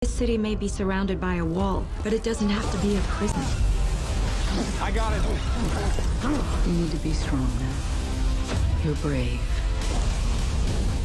This city may be surrounded by a wall, but it doesn't have to be a prison. I got it. You need to be strong now. You're brave.